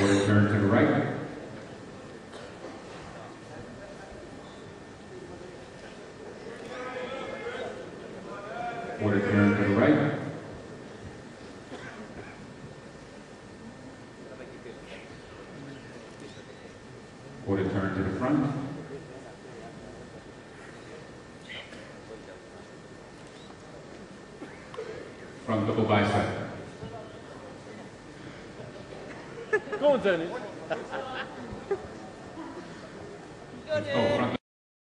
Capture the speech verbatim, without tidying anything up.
Quarter turn to the right. Quarter turn to the right. Quarter turn to the front. Front double bicep. Go on, Dennis. Oh, front